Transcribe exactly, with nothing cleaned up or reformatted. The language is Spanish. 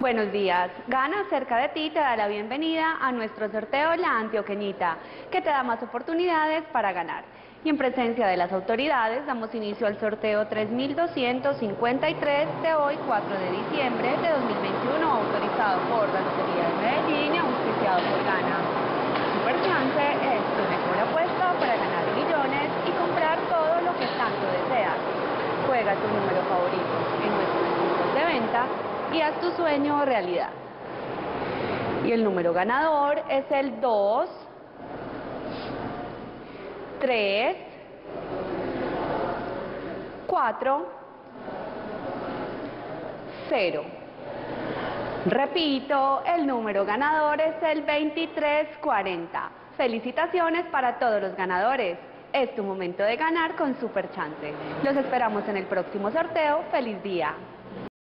Buenos días. Gana cerca de ti te da la bienvenida a nuestro sorteo La Antioqueñita, que te da más oportunidades para ganar. Y en presencia de las autoridades damos inicio al sorteo tres mil doscientos cincuenta y tres de hoy, cuatro de diciembre de dos mil veintiuno, autorizado por la Lotería de Medellín y auspiciado por Gana. Super Chance es tu mejor apuesta para ganar millones y comprar todo lo que tanto deseas. Juega tu número favorito en nuestros puntos de venta y haz tu sueño realidad. Y el número ganador es el dos, tres, cuatro, cero. Repito, el número ganador es el veintitrés cuarenta. Felicitaciones para todos los ganadores. Es tu momento de ganar con Super Chance. Los esperamos en el próximo sorteo. ¡Feliz día!